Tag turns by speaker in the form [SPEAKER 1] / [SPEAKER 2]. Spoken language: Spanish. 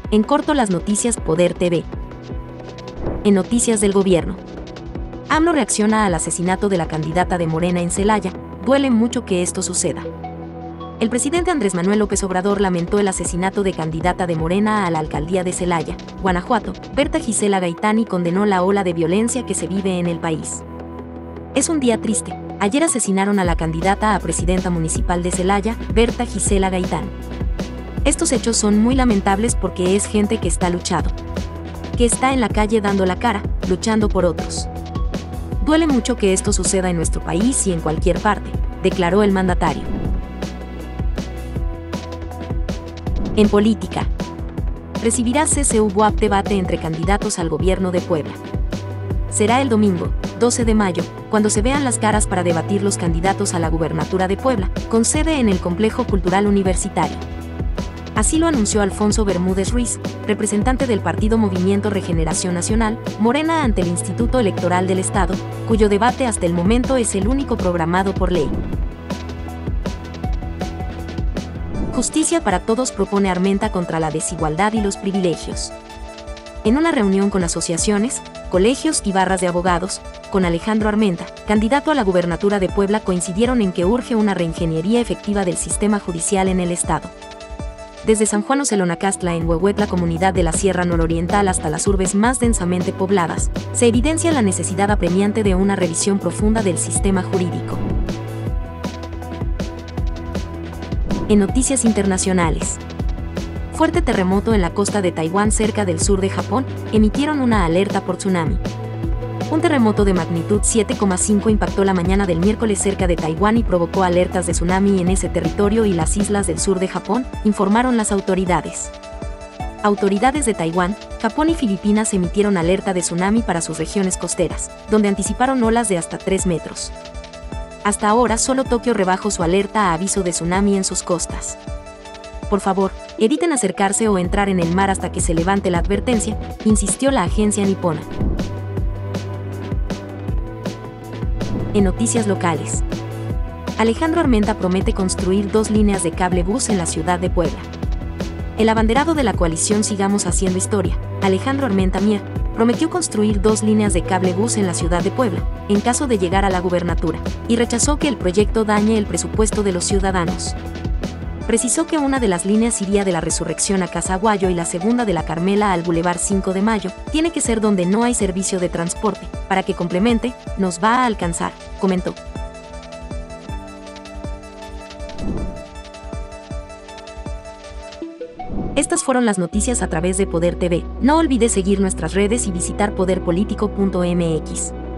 [SPEAKER 1] En corto, las noticias Poder TV. En noticias del gobierno. AMLO reacciona al asesinato de la candidata de Morena en Celaya. Duele mucho que esto suceda. El presidente Andrés Manuel López Obrador lamentó el asesinato de candidata de Morena a la alcaldía de Celaya, Guanajuato, Berta Gisela Gaitán, y condenó la ola de violencia que se vive en el país. Es un día triste. Ayer asesinaron a la candidata a presidenta municipal de Celaya, Berta Gisela Gaitán. Estos hechos son muy lamentables porque es gente que está luchando, que está en la calle dando la cara, luchando por otros. Duele mucho que esto suceda en nuestro país y en cualquier parte, declaró el mandatario. En política. Recibirá CCU-BOAP debate entre candidatos al gobierno de Puebla. Será el domingo, 12 de mayo, cuando se vean las caras para debatir los candidatos a la gubernatura de Puebla, con sede en el Complejo Cultural Universitario. Así lo anunció Alfonso Bermúdez Ruiz, representante del partido Movimiento Regeneración Nacional, Morena, ante el Instituto Electoral del Estado, cuyo debate hasta el momento es el único programado por ley. Justicia para Todos propone Armenta contra la desigualdad y los privilegios. En una reunión con asociaciones, colegios y barras de abogados, con Alejandro Armenta, candidato a la gubernatura de Puebla, coincidieron en que urge una reingeniería efectiva del sistema judicial en el Estado. Desde San Juan Ocelonacastla en Huehuetla, comunidad de la Sierra Nororiental, hasta las urbes más densamente pobladas, se evidencia la necesidad apremiante de una revisión profunda del sistema jurídico. En noticias internacionales. Fuerte terremoto en la costa de Taiwán, cerca del sur de Japón, emitieron una alerta por tsunami. Un terremoto de magnitud 7,5 impactó la mañana del miércoles cerca de Taiwán y provocó alertas de tsunami en ese territorio y las islas del sur de Japón, informaron las autoridades. Autoridades de Taiwán, Japón y Filipinas emitieron alerta de tsunami para sus regiones costeras, donde anticiparon olas de hasta 3 metros. Hasta ahora solo Tokio rebajó su alerta a aviso de tsunami en sus costas. Por favor, eviten acercarse o entrar en el mar hasta que se levante la advertencia, insistió la agencia nipona. En noticias locales. Alejandro Armenta promete construir 2 líneas de cable bus en la ciudad de Puebla. El abanderado de la coalición Sigamos Haciendo Historia, Alejandro Armenta Mier, prometió construir 2 líneas de cable bus en la ciudad de Puebla, en caso de llegar a la gubernatura, y rechazó que el proyecto dañe el presupuesto de los ciudadanos. Precisó que una de las líneas iría de la Resurrección a Casaguayo y la segunda de la Carmela al Boulevard 5 de Mayo, tiene que ser donde no hay servicio de transporte, para que complemente, nos va a alcanzar, comentó. Estas fueron las noticias a través de Poder TV. No olvides seguir nuestras redes y visitar poderpolitico.mx.